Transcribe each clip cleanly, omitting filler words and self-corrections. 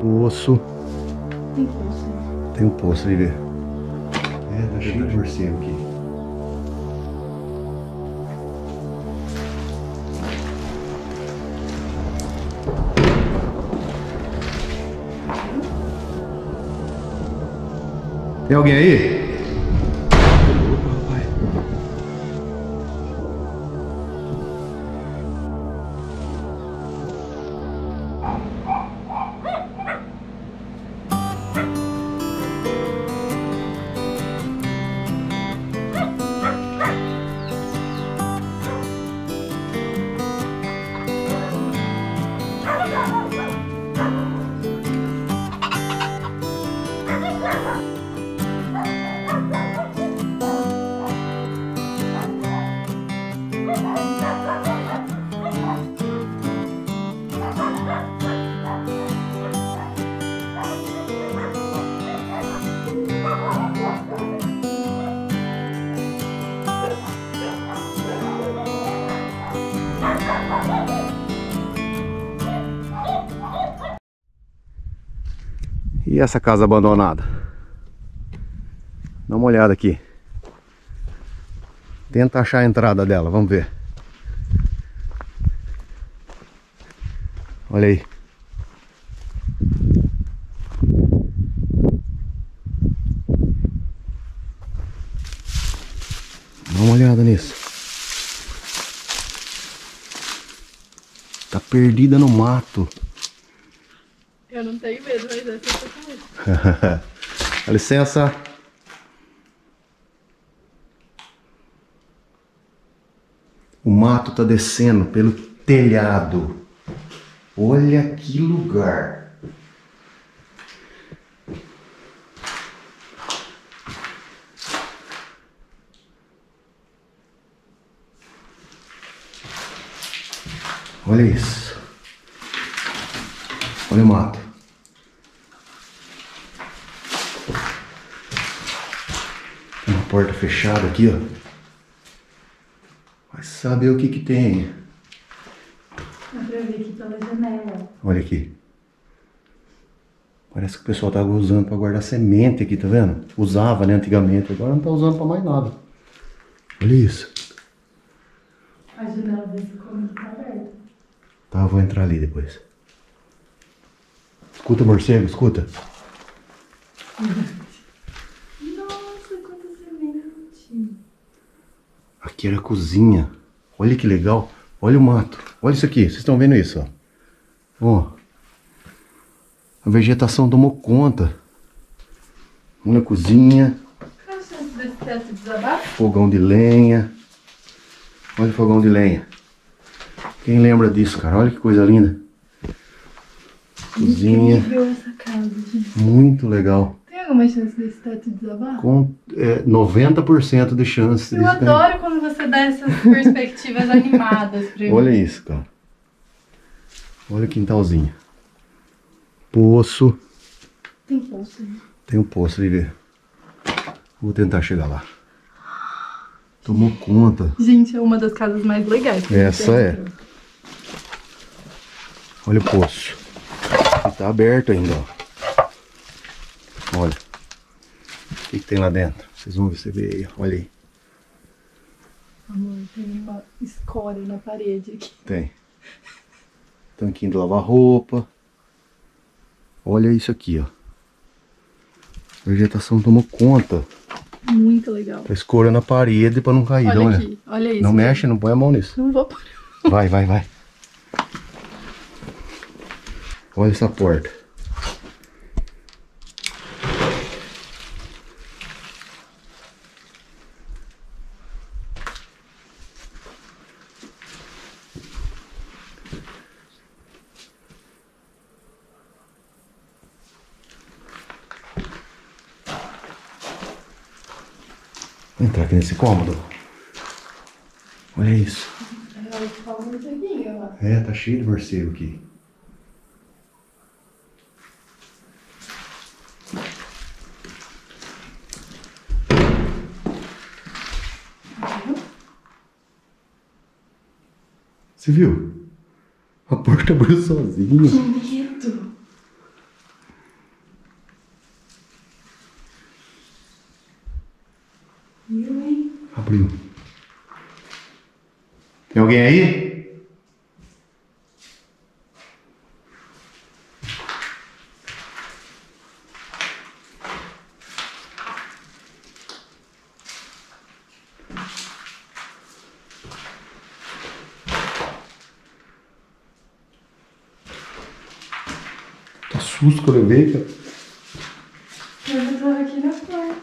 Poço. Tem poço. Tem um poço, Vivi. É, tá cheio de morcego aqui. Tem alguém aí? E essa casa abandonada? Dá uma olhada aqui. Tenta achar a entrada dela, vamos ver. Olha aí. Dá uma olhada nisso. Tá perdida no mato. Eu não tenho medo, mas essa eu tô com medo. Dá licença. O mato tá descendo pelo telhado. Olha que lugar. Olha isso. Olha o mato. Tem uma porta fechada aqui, ó. Vai saber o que que tem. Dá pra ver aqui pela janela. Olha aqui. Parece que o pessoal tava usando para guardar semente aqui, tá vendo? Usava, né, antigamente. Agora não tá usando para mais nada. Olha isso. A janela desse cômodo tá aberta. Tá, eu vou entrar ali depois. Escuta, morcego, escuta. Nossa, quanta semente. Aqui era a cozinha. Olha que legal. Olha o mato. Olha isso aqui. Vocês estão vendo isso, ó. Ó. A vegetação tomou conta. Olha a cozinha. Qual a chance desse teto desabar? Fogão de lenha. Olha o fogão de lenha. Quem lembra disso, cara? Olha que coisa linda. Cozinha. Incrível essa casa, gente. Muito legal. Tem alguma chance desse teto desabar? Com 90% de chance Eu disso, né? adoro quando você dá essas perspectivas animadas pra mim. Olha isso, cara. Olha o quintalzinho. Poço. Tem poço, né? Tem um poço, Vivi. Vou tentar chegar lá. Tomou conta. Gente, é uma das casas mais legais. que a gente Essa é. entrou. Olha o poço. E tá aberto ainda, ó. Olha. O que que tem lá dentro? Vocês vão ver aí, ó. Olha aí. Amor, tem uma escória na parede aqui. Tem. Tanquinho de lavar roupa. Olha isso aqui, ó. A vegetação tomou conta. Muito legal. Tá escorando a parede pra não cair. Olha Não, olha. aqui, olha isso. Não mexe, não põe a mão nisso. Não vou pôr. Vai, vai, vai. Olha essa porta. Vou entrar aqui nesse cômodo. Olha isso. É, tá cheio de morcego aqui. Você viu? A porta abriu sozinha. Que medo! Tem alguém aí? Tá susto que eu levei, cara. Eu tava aqui na porta.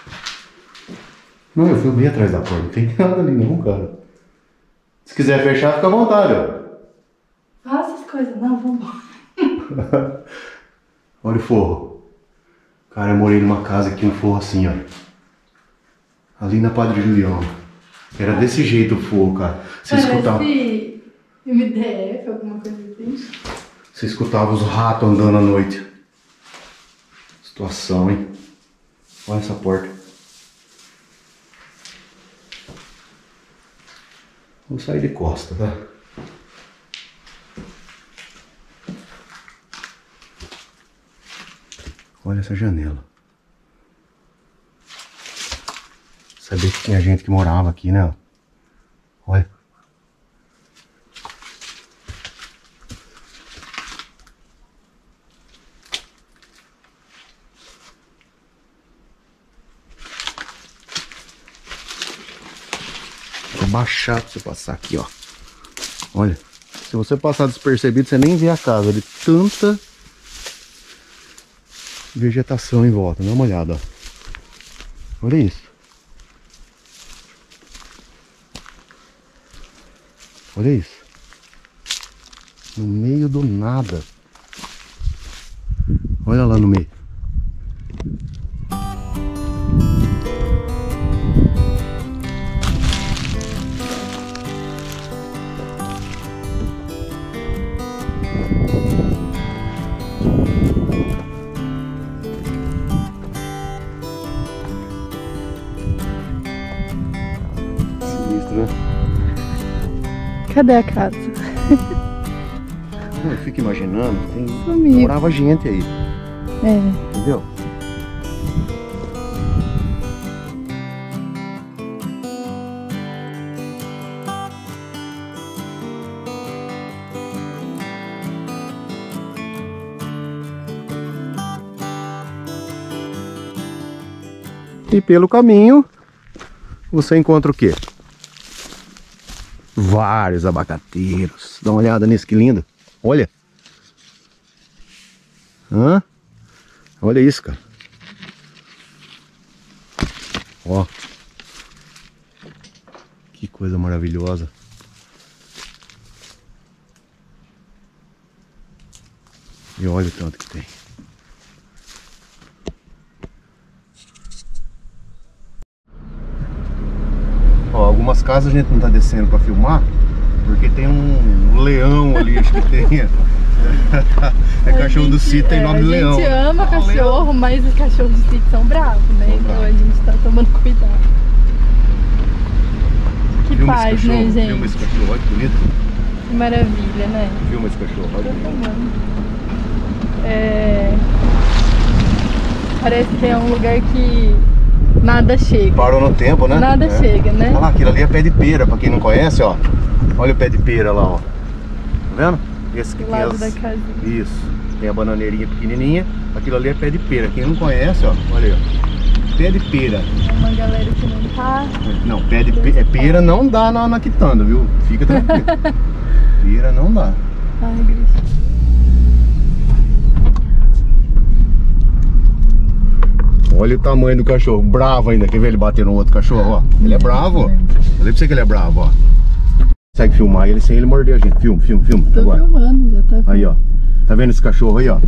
Não, eu fui bem atrás da porta. Não tem nada ali não, cara. Se quiser fechar, fica à vontade, ó. Faça as coisas. Não, vambora. Olha o forro. Cara, eu morei numa casa que tinha um forro assim, ó. Ali na Padre Julião. Era desse jeito o forro, cara. Você escutava... MDF, alguma coisa assim. Você escutava os ratos andando à noite. Situação, hein? Olha essa porta. Vou sair de costa, tá? Olha essa janela. Sabia que tinha gente que morava aqui, né? Olha. Vou baixar pra você passar aqui, ó. Olha. Se você passar despercebido, você nem vê a casa de tanta vegetação em volta. Dá uma olhada, ó. Olha isso. Olha isso. No meio do nada. Olha lá no meio. Sinistro, né? Cadê a casa? Eu fico imaginando, Sumiu. morava gente aí, É. entendeu? E pelo caminho, você encontra o quê? Vários abacateiros. Dá uma olhada nisso, que lindo. Olha. Hã? Olha isso, cara. Ó. Que coisa maravilhosa. E olha o tanto que tem. Ó, algumas casas a gente não tá descendo pra filmar, porque tem um leão ali, acho que tem. É cachorro do sítio, tem nome de leão. A gente ama cachorro, mas os cachorros do sítio são bravos, né? Então a gente tá tomando cuidado. Que Filma paz, esse né, cachorro, gente? filma esse cachorro, olha que bonito. Que maravilha, né? Filma esse cachorro, olha Tô que bonito. filmando. Parece que é um lugar que nada chega. Parou no tempo, né? Nada chega, né? Olha lá, aquilo ali é pé de pera, pra quem não conhece, ó. Olha o pé de pera lá, ó. Tá vendo? Esse que Do tem lado as... da casinha. Isso. Tem a bananeirinha pequenininha. Aquilo ali é pé de pera. Quem não conhece, ó. Olha aí, ó. Pé de pera. É uma galera que não tá. Não, pé de pera não dá na quitanda, viu? Fica tranquilo. Pera não dá. Ai, Cristo. Olha o tamanho do cachorro. Bravo ainda. Quer ver ele bater no outro cachorro, ó? Ele é bravo, ó. Falei pra você que ele é bravo, ó. Consegue filmar ele sem ele morder a gente. Filma. Tô Agora. filmando, já tá filmando. Aí, ó. Tá vendo esse cachorro aí, ó?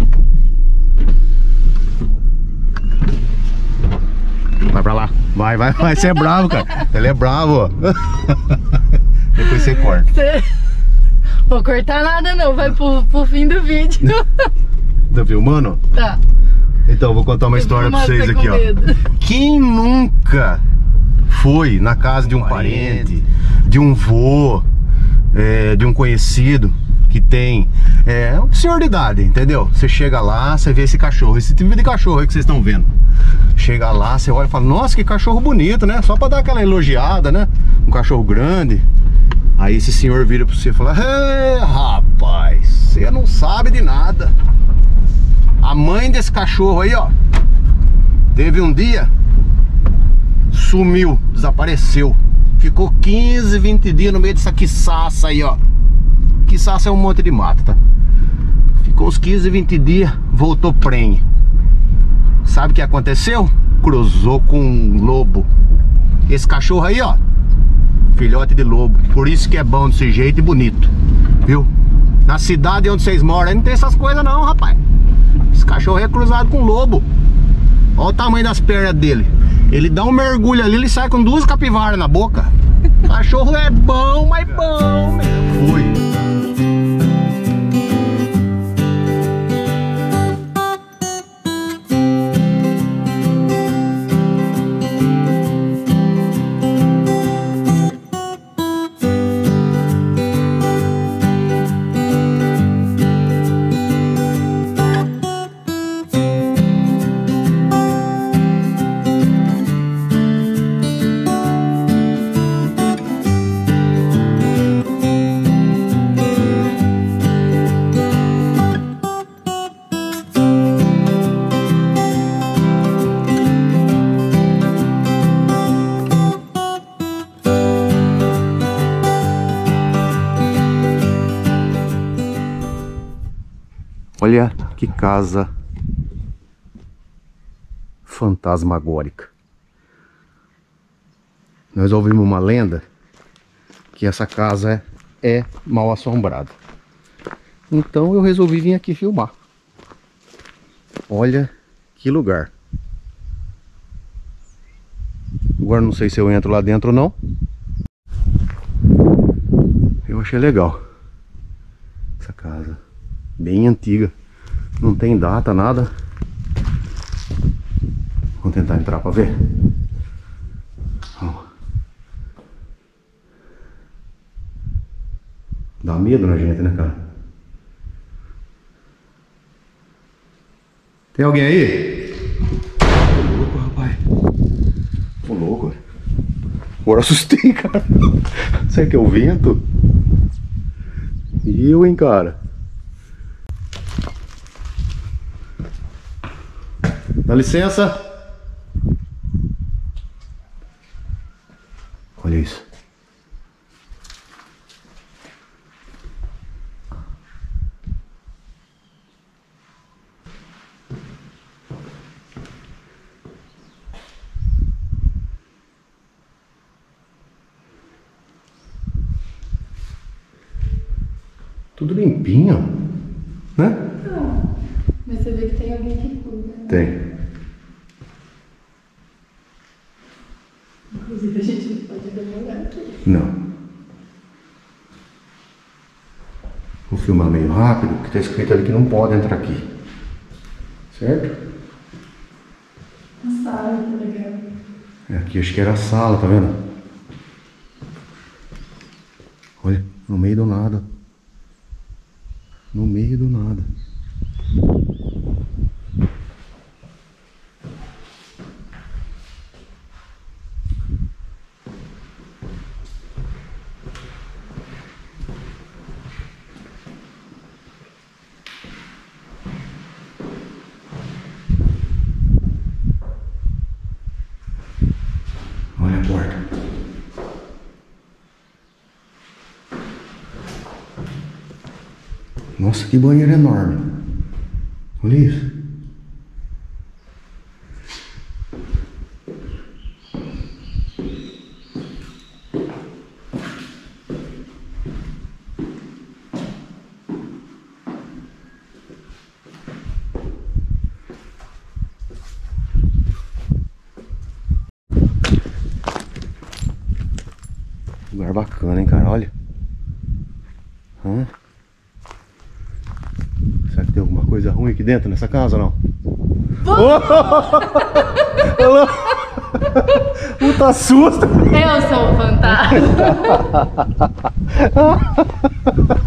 Vai pra lá. Vai. Você é bravo, cara. Ele é bravo, ó. Depois você corta. Vou cortar nada não, vai pro fim do vídeo. Tá filmando? Tá. Então, vou contar uma história pra vocês Mostra aqui, com ó. medo. Quem nunca foi na casa de um parente, de um vô, de um conhecido que tem um senhor de idade, entendeu? Você chega lá, você vê esse cachorro, esse tipo de cachorro aí que vocês estão vendo. Chega lá, você olha e fala, nossa, que cachorro bonito, né? Só pra dar aquela elogiada, né? Um cachorro grande. Aí esse senhor vira pra você e fala: "Ei, rapaz, você não sabe de nada. A mãe desse cachorro aí, ó, teve um dia, sumiu, desapareceu. Ficou 15, 20 dias no meio dessa quiçaça aí, ó. Quiçaça é um monte de mato, tá? Ficou uns 15, 20 dias, voltou prenhe. Sabe o que aconteceu? Cruzou com um lobo. Esse cachorro aí, ó, filhote de lobo. Por isso que é bom desse jeito e bonito, viu? Na cidade onde vocês moram aí não tem essas coisas não, rapaz. Esse cachorro é cruzado com lobo. Olha o tamanho das pernas dele. Ele dá um mergulho ali, ele sai com 2 capivaras na boca. Cachorro é bom, mas bom mesmo. Fui. Olha que casa fantasmagórica. Nós ouvimos uma lenda que essa casa é mal assombrada. Então eu resolvi vir aqui filmar. Olha que lugar. Agora não sei se eu entro lá dentro ou não. Eu achei legal essa casa. Bem antiga. Não tem data, nada. Vamos tentar entrar pra ver. Dá medo na gente, né, cara? Tem alguém aí? Tô louco, rapaz. Tô louco, velho. Agora assustei, cara. Será que é o vento? E eu, hein, cara? Dá licença. Olha isso. Tudo limpinho, né? Não, mas você vê que tem alguém que cuida, né? Tem. Inclusive a gente não pode demorar aqui. Não. Vou filmar meio rápido, porque está escrito ali que não pode entrar aqui. Certo? A sala, que legal. Aqui acho que era a sala, tá vendo? Olha, no meio do nada. No meio do nada. Olha a porta. Nossa, que banheiro enorme. Olha isso. Lugar bacana, hein, cara? Olha. Será que tem alguma coisa ruim aqui dentro nessa casa ou não? Alô? Puta susto! Eu sou o fantasma.